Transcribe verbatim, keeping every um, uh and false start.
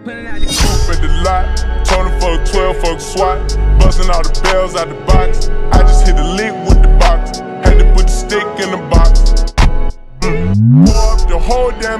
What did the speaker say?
Coupe at the lot, Tony fuck twelve, fuck SWAT, busting all the bells out the box. I just hit a lick with the box, had to put the stick in the